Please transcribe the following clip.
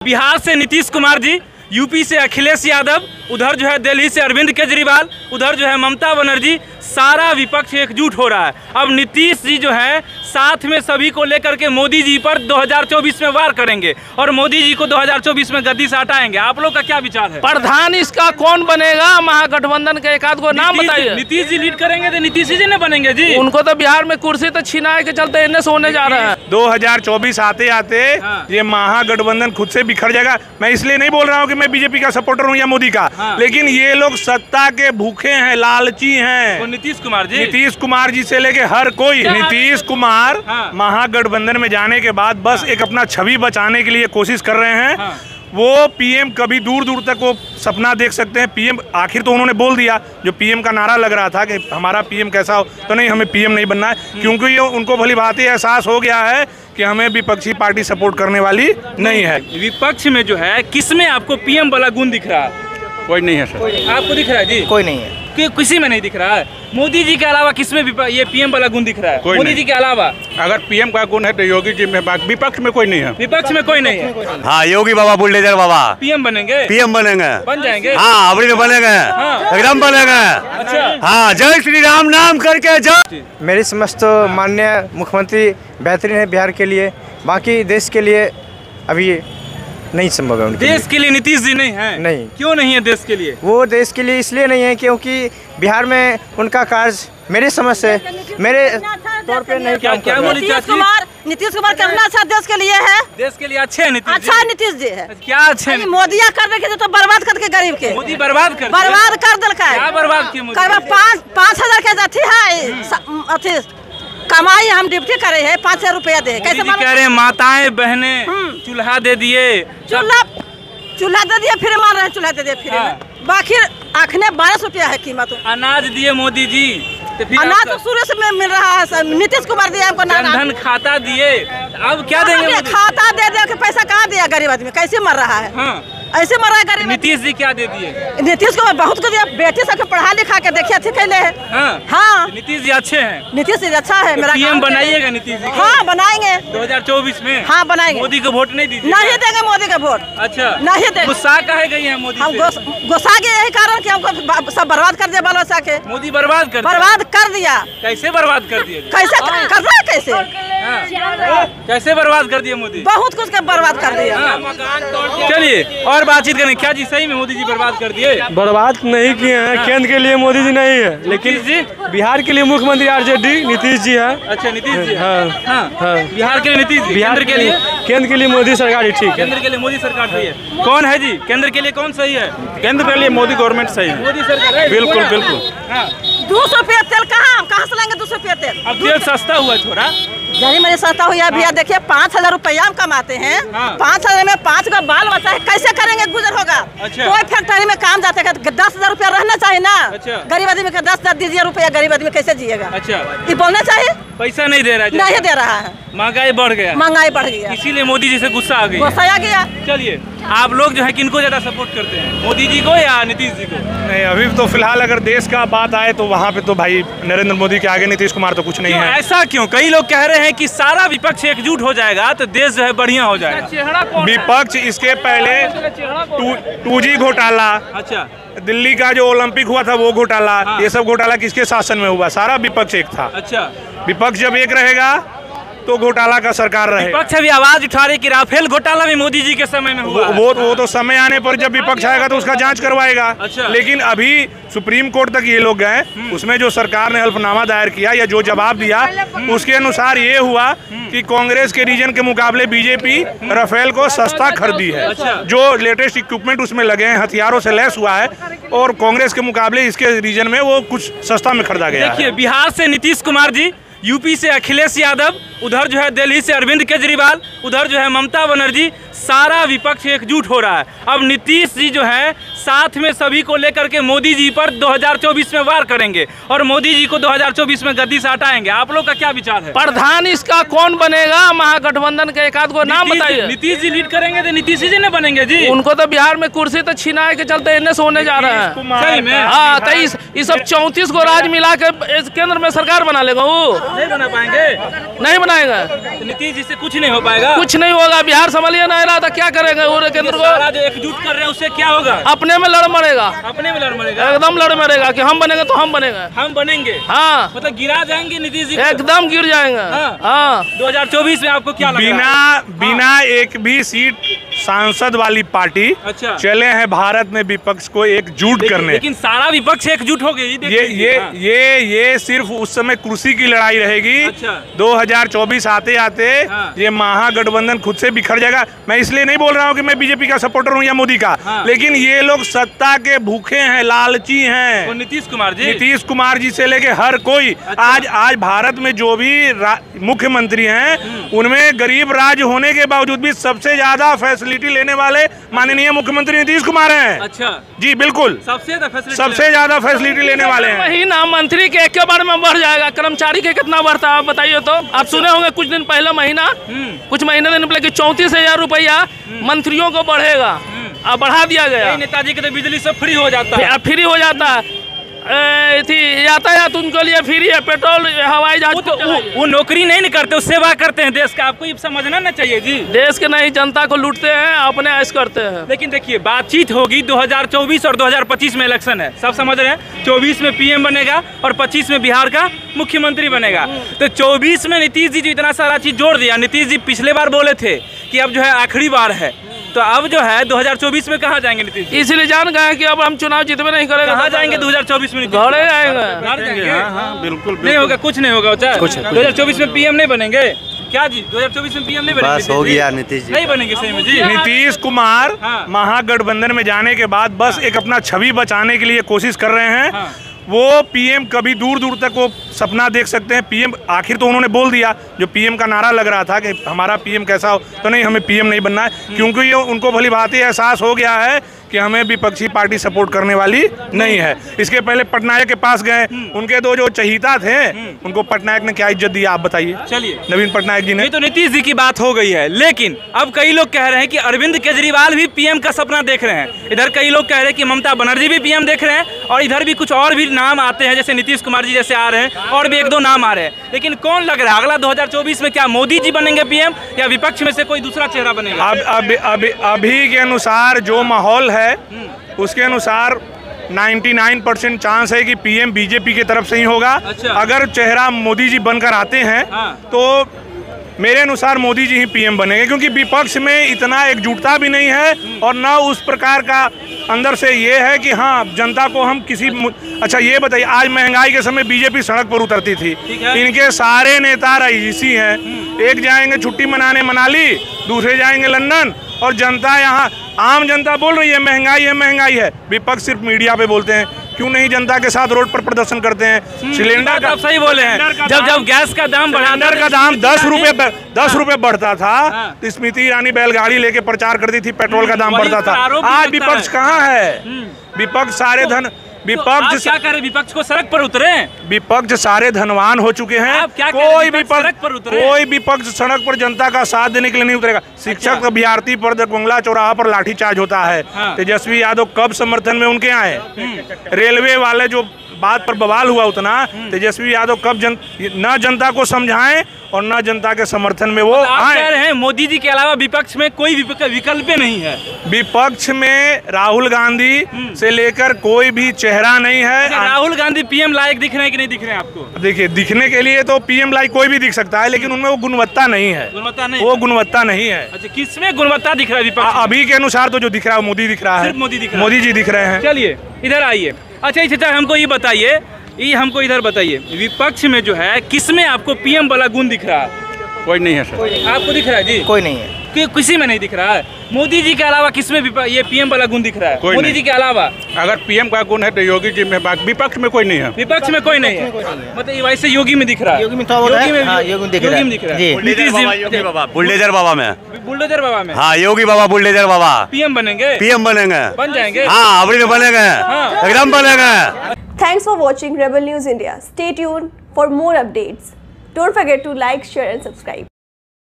बिहार से नीतीश कुमार जी, यूपी से अखिलेश यादव, उधर जो है दिल्ली से अरविंद केजरीवाल, उधर जो है ममता बनर्जी, सारा विपक्ष एकजुट हो रहा है। अब नीतीश जी जो है साथ में सभी को लेकर के मोदी जी पर 2024 में वार करेंगे और मोदी जी को 2024 में गद्दी से हटाएंगे। आप लोग का क्या विचार है? प्रधान इसका कौन बनेगा? महागठबंधन का एक आध को नाम बताइए। नीतीश जी लीड करेंगे तो नीतीश जी ने बनेंगे जी। उनको तो बिहार में कुर्सी तो छीना के चलते एनए से होने जा रहा है। 2024 आते आते ये महागठबंधन खुद से बिखर जाएगा। मैं इसलिए नहीं बोल रहा हूँ कि मैं बीजेपी का सपोर्टर हूँ या मोदी का, लेकिन ये लोग सत्ता के भूखे हैं, लालची हैं। नीतीश कुमार जी से लेके हर कोई। नीतीश कुमार महागठबंधन में जाने के बाद बस एक अपना छवि बचाने के लिए कोशिश कर रहे हैं। वो पीएम कभी दूर दूर तक वो सपना देख सकते हैं। पीएम आखिर तो उन्होंने बोल दिया, जो पीएम का नारा लग रहा था कि हमारा पीएम कैसा हो, तो नहीं, हमें पीएम नहीं बनना है, क्योंकि ये उनको भली भांति एहसास हो गया है कि हमें विपक्षी पार्टी सपोर्ट करने वाली नहीं है। विपक्ष में जो है किसमें आपको पीएम वाला गुण दिख रहा है? कोई नहीं है सर। आपको दिख रहा है जी? कोई नहीं है। किसी में नहीं दिख रहा है। मोदी जी के अलावा किसमें ये पीएम वाला गुण दिख रहा है? मोदी जी के अलावा अगर पीएम का गुण है तो योगी जी में, विपक्ष में कोई नहीं है। विपक्ष में कोई नहीं है। हाँ, योगी बाबा, बुलडोजर बाबा पीएम बनेंगे। बन जाएंगे। हाँ, अभी तो बनेंगे, एकदम बनेंगे। अच्छा, हाँ, जय श्री राम नाम करके जय। मेरी समझ तो माननीय मुख्यमंत्री बेहतरीन है बिहार के लिए, बाकी देश के लिए अभी नहीं संभव है। देश के लिए नीतीश जी नहीं है? नहीं। क्यों नहीं है देश के लिए? वो देश के लिए इसलिए नहीं है क्योंकि बिहार में उनका कार्य मेरे समझ से, मेरे तौर पे नहीं। क्या बोली नीतीश कुमार करना अच्छा देश के लिए है। देश के लिए अच्छे है नीतीश जी। अच्छा नीतीश जी है। क्या अच्छे? मोदिया कर के तो बर्बाद करके गरीब के। मोदी बर्बाद कर दिल का। क्या बर्बाद किया मोदी? 5,000 के अथी है, अथी कमाई हम डिप्टी करे है, 5,000 रुपया दे। कैसे कह रहे हैं माताएं बहनें चूल्हा दे दिए, चूल्हा दे दिए, फिर मान रहे चूल्हा दे दिए फिर। बाकी आखने 12 रुपया है कीमत। अनाज दिए मोदी जी, तो अनाज तो शुरू से मिल रहा है। नीतीश कुमार दिया हमको, जनधन खाता दिए, अब क्या देंगे? खाता दे के पैसा कहाँ दिया गरीब आदमी? कैसे मर रहा है? ऐसे मरा है गरीब। नीतीश जी क्या दे दिए? नीतीश को बहुत कुछ दिया। बेटी सबके पढ़ा लिखा के देखिए अच्छे कैले है। हाँ, नीतीश जी अच्छे हैं। नीतीश जी अच्छा है। मेरा पीएम बनाइएगा नीतीश जी? हाँ, बनाएंगे 2024 में। हाँ, बनाएंगे। मोदी को वोट नहीं दीजिए? नहीं देंगे मोदी का वोट। अच्छा, नहीं देंगे। गुस्सा काहे गई है मोदी? हम गुस्सा गए यही कारण कि हमको सब बर्बाद कर दिया बाल बच्चा के। मोदी बर्बाद कर दिया। कैसे बर्बाद कर दिए? कैसे कर रहा है? कैसे बर्बाद कर दिया मोदी? बहुत कुछ का बर्बाद कर दिया। चलिए और बातचीत करें। क्या जी सही में मोदी जी बर्बाद कर दिए? बर्बाद नहीं किए हैं। केंद्र के लिए मोदी जी नहीं है, लेकिन जी बिहार के लिए मुख्यमंत्री आरजेडी नीतीश जी है। अच्छा, नीतीश जी। हाँ, बिहार के लिए नीतीश जी, केंद्र के लिए मोदी सरकार ही ठीक है। केंद्र के लिए मोदी सरकार सही है। कौन है जी केंद्र के लिए? कौन सही है? केंद्र के लिए मोदी गवर्नमेंट सही है। मोदी सरकार बिल्कुल बिल्कुल। 200 रुपया तेल कहाँ से लाएंगे? 200 रुपया तेल अब तेल सस्ता हुआ थोड़ा। जनी मेरे सस्ता हुआ भैया। देखिए 5,000 रुपया हम कमाते हैं। 5,000 में 5 का बाल बचा है, कैसे करेंगे? गुजर होगा। अच्छा। कोई फैक्ट्री में काम जाते हैं 10,000 रुपया रहना चाहिए ना। अच्छा। गरीब आदमी का 10,000 दीजिए रुपया, गरीब आदमी कैसे जिएगा? अच्छा, ये बोलना चाहिए। पैसा नहीं दे रहा है। नहीं दे रहा है। महंगाई बढ़ गया। महंगाई बढ़ गया, इसीलिए मोदी जी से गुस्सा आ गया। गुस्सा आ गया। चलिए, आप लोग जो है किनको ज्यादा सपोर्ट करते हैं, मोदी जी को या नीतीश जी को? नहीं, अभी तो फिलहाल अगर देश का बात आए तो वहाँ पे तो भाई नरेंद्र मोदी के आगे नीतीश कुमार तो कुछ नहीं है। ऐसा क्यों? कई लोग कह रहे हैं कि सारा विपक्ष एकजुट हो जाएगा तो देश जो है बढ़िया हो जाएगा। विपक्ष इसके पहले 2G घोटाला, अच्छा, दिल्ली का जो ओलंपिक हुआ था वो घोटाला, ये सब घोटाला किसके शासन में हुआ? सारा विपक्ष एक था। अच्छा, विपक्ष जब एक रहेगा तो घोटाला का सरकार रहे। विपक्ष अभी आवाज उठा रही कि राफेल घोटाला भी मोदी जी के समय में हुआ। वो तो समय आने पर जब विपक्ष आएगा तो उसका जांच करवाएगा। अच्छा। लेकिन अभी सुप्रीम कोर्ट तक ये लोग गए, उसमें जो सरकार ने हल्फनामा दायर किया या जो जवाब दिया उसके अनुसार ये हुआ कि कांग्रेस के रीजन के मुकाबले बीजेपी राफेल को सस्ता खरीदी है। अच्छा। जो लेटेस्ट इक्विपमेंट उसमें लगे हैं, हथियारों से लैस हुआ है, और कांग्रेस के मुकाबले इसके रीजन में वो कुछ सस्ता में खरीदा गया। देखिए, बिहार से नीतीश कुमार जी, यूपी से अखिलेश यादव, उधर जो है दिल्ली से अरविंद केजरीवाल, उधर जो है ममता बनर्जी, सारा विपक्ष एकजुट हो रहा है। अब नीतीश जी जो है साथ में सभी को लेकर के मोदी जी पर 2024 में वार करेंगे और मोदी जी को 2024 में गद्दी से हटाएंगे। आप लोग का क्या विचार है? प्रधान इसका कौन बनेगा? महागठबंधन के एक आध को नाम बताइए। नीतीश जी लीड करेंगे तो नीतीश जी ने बनेंगे जी। उनको तो बिहार में कुर्सी तो छीना के चलते एनएस होने जा रहे हैं। सही में? हाँ, तो इस सब 34 को राज मिला के केंद्र में सरकार बना लेगा। वो नहीं बना पाएंगे, नहीं बनाएगा। तो नीतीश जी से कुछ नहीं हो पाएगा, कुछ नहीं होगा। बिहार संभालिए नहीं रहा था, क्या करेंगे? वो केंद्र को जो एकजुट कर रहे हैं उससे क्या होगा? अपने में लड़ मरेगा, अपने में लड़ मरेगा, एकदम लड़ मरेगा कि हम बनेंगे तो हम बनेंगे। हम बनेंगे, हाँ, मतलब गिरा जाएंगे नीतीश जी, एकदम गिर जाएंगे। हाँ, 2024 में आपको क्या लग रहा है? बिना एक भी सीट सांसद वाली पार्टी अच्छा चले हैं भारत में विपक्ष को एकजुट करने। लेकिन सारा विपक्ष एकजुट हो गई। ये सिर्फ उस समय कुर्सी की लड़ाई रहेगी। अच्छा। 2024 आते आते ये महागठबंधन खुद से बिखर जाएगा। मैं इसलिए नहीं बोल रहा हूँ कि मैं बीजेपी का सपोर्टर हूँ या मोदी का, लेकिन ये लोग सत्ता के भूखे हैं, लालची हैं। और नीतीश कुमार जी से लेके हर कोई। अच्छा। आज भारत में जो भी मुख्यमंत्री हैं उनमें गरीब राज्य होने के बावजूद भी सबसे ज्यादा फैसिलिटी लेने वाले माननीय मुख्यमंत्री नीतीश कुमार हैं। अच्छा जी बिल्कुल, सबसे ज्यादा फैसिलिटी लेने वाले हैं। महीना मंत्री के एक बार में बढ़ जाएगा, कर्मचारी के कितना बढ़ता है आप बताइए तो। आप सुने होंगे कुछ दिन पहले महीना, कुछ महीने दिन पहले 34,000 रुपया मंत्रियों को बढ़ेगा। अब बढ़ा दिया गया। नेताजी के तो बिजली सब फ्री हो जाता है, फ्री हो जाता है। यातायात उनके लिए फ्री है, पेट्रोल हवाई जहाज। वो नौकरी नहीं करते, वो सेवा करते हैं देश का। आपको ये समझना ना चाहिए जी। देश के नहीं, जनता को लूटते हैं, अपने ऐश करते हैं। लेकिन देखिए, बातचीत होगी 2024 और 2025 में इलेक्शन है, सब समझ रहे हैं। 24 में पीएम बनेगा और 25 में बिहार का मुख्यमंत्री बनेगा। तो 24 में नीतीश जी जो इतना सारा चीज जोड़ दिया। नीतीश जी पिछले बार बोले थे कि अब जो है आखिरी बार है, तो अब जो है 2024 में कहाँ जाएंगे नीतीश जी? इसलिए जान गए कि अब हम चुनाव जीतवे नहीं करेंगे। कहाँ जाएंगे 2024 में? घरे आएंगे। बिल्कुल नहीं होगा, कुछ नहीं होगा। 2024 में पीएम नहीं बनेंगे क्या जी? 2024 में पीएम नहीं बनेंगे? बस हो गया नीतीश जी, नहीं बनेंगे सही में जी। नीतीश कुमार महागठबंधन में जाने के बाद बस एक अपना छवि बचाने के लिए कोशिश कर रहे हैं। वो पीएम कभी दूर दूर तक वो सपना देख सकते हैं। पीएम आखिर तो उन्होंने बोल दिया, जो पीएम का नारा लग रहा था कि हमारा पीएम कैसा हो, तो नहीं, हमें पीएम नहीं बनना है, क्योंकि ये उनको भली भांति एहसास हो गया है कि हमें विपक्षी पार्टी सपोर्ट करने वाली नहीं है। इसके पहले पटनायक के पास गए, उनके दो जो चहीता थे उनको पटनायक ने क्या इज्जत दी आप बताइए? चलिए, नवीन पटनायक जी ने। ये तो नीतीश जी की बात हो गई है, लेकिन अब कई लोग कह रहे हैं कि अरविंद केजरीवाल भी पीएम का सपना देख रहे हैं। इधर कई लोग कह रहे हैं कि ममता बनर्जी भी पीएम देख रहे हैं, और इधर भी कुछ और भी नाम आते हैं, जैसे नीतीश कुमार जी जैसे आ रहे हैं, और भी एक दो नाम आ रहे हैं। लेकिन कौन लग रहा है अगला 2024 में? क्या मोदी जी बनेंगे पीएम या विपक्ष में से कोई दूसरा चेहरा बनेगा? अभी के अनुसार जो माहौल है उसके अनुसार 99% चांस है कि पीएम बीजेपी की तरफ से ही होगा। अच्छा। अगर चेहरा मोदी जी बनकर आते हैं तो मेरे अनुसार मोदी जी ही पीएम बनेंगे, क्योंकि विपक्ष में इतना एकजुटता भी नहीं है और न उस प्रकार का अंदर से ये है कि हाँ जनता को हम किसी। अच्छा ये बताइए, आज महंगाई के समय बीजेपी सड़क पर उतरती थी, इनके सारे नेता रईसी हैं। एक जाएंगे छुट्टी मनाने मनाली, दूसरे जाएंगे लंदन, और जनता यहाँ आम जनता बोल रही है महंगाई है। विपक्ष सिर्फ मीडिया पे बोलते हैं, क्यों नहीं जनता के साथ रोड पर प्रदर्शन करते हैं? सिलेंडर का सही बोले हैं, जब गैस का दाम बढ़ा, सिलेंडर का दाम 10 रुपए बढ़ता था तो स्मृति ईरानी बैलगाड़ी लेके प्रचार करती थी, पेट्रोल का दाम बढ़ता था। आज विपक्ष कहाँ है? विपक्ष सारे विपक्ष क्या करे? विपक्ष को सड़क पर उतरे, विपक्ष सारे धनवान हो चुके हैं। कोई विपक्ष सड़क पर जनता का साथ देने के लिए नहीं उतरेगा। शिक्षक अभ्यर्थी पर बंगला चौराहा पर लाठीचार्ज होता है, तेजस्वी यादव कब समर्थन में उनके आए? रेलवे वाले जो बात पर बवाल हुआ उतना, तेजस्वी यादव कब न जनता को समझाएं और न जनता के समर्थन में वो आए। कह रहे हैं मोदी जी के अलावा विपक्ष में कोई विकल्प नहीं है। विपक्ष में राहुल गांधी से लेकर कोई भी चेहरा नहीं है। राहुल गांधी पीएम लायक दिख रहे हैं कि नहीं दिख रहे हैं आपको? देखिए, दिखने के लिए तो पीएम लायक कोई भी दिख सकता है, लेकिन उनमें वो गुणवत्ता नहीं है। वो गुणवत्ता नहीं है। अच्छा, किसमें गुणवत्ता दिख रहा है विपक्ष? अभी के अनुसार तो जो दिख रहा है मोदी दिख रहा है, मोदी जी दिख रहे हैं। चलिए इधर आइए। अच्छा, हमको ये बताइए, हमको इधर बताइए, विपक्ष में जो है किसमें आपको पीएम वाला गुण दिख रहा है? कोई नहीं है सर। आपको दिख रहा है जी? कोई नहीं है। किसी में नहीं दिख रहा है। मोदी जी के अलावा किसमें ये पीएम वाला गुण दिख रहा है? कोई मोदी नहीं। जी के अलावा अगर पीएम का गुण है तो योगी जी में, विपक्ष में कोई नहीं है। विपक्ष में कोई नहीं है, मतलब वैसे योगी में दिख रहा है। योगी में तो वो है, हाँ, योगी में दिख रहा है। जी। नीतीश योगी जी बाबा बुल्डोजर बाबा में। बुलडोजर बाबा में हाँ योगी बाबा बुल्डोजर बाबा पीएम बनेंगे, पीएम बनेंगे, बन जाएंगे। हाँ अभी तो बनेंगे, एकदम बनेंगे। Thanks for watching Rebel News India. Stay tuned for more updates. Don't forget to like, share and subscribe.